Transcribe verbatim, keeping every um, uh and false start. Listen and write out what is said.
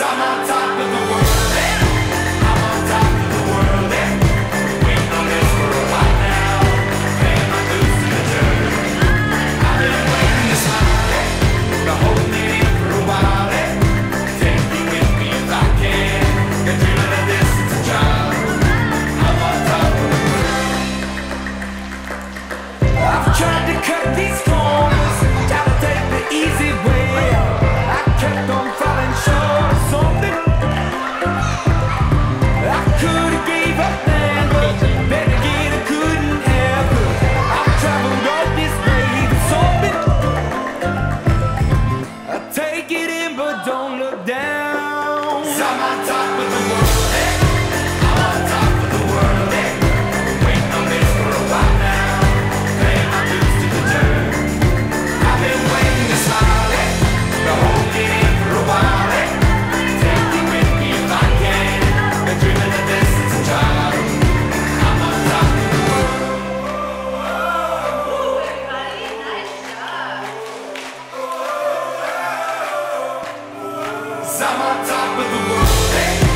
I'm on top of the world, eh? I'm on top of the world, eh? Waiting on this for a while now, paying my dues to the dirt. I've been waiting to smile, eh? To hold me in for a while, eh? Take me with me if I can. Been dreaming of this since a child. I'm on top of the world. I've tried to cut these corners, tried to take the easy way. I kept on falling short of something. I could've gave up then, but then again I couldn't help it. I've traveled all this way for something. I take it in, but don't look down. 'Cause I'm on top of the world, eh? I'm on top of the world, eh? Waiting on this for a while now, paying my dues to the dirt. I've been waiting to smile, eh? To hold me in for a while, eh? Take me with me if I can. Been dreaming of this since a child. I'm on top of the world. Everybody, nice job. 'Cause I'm on top of the world, eh?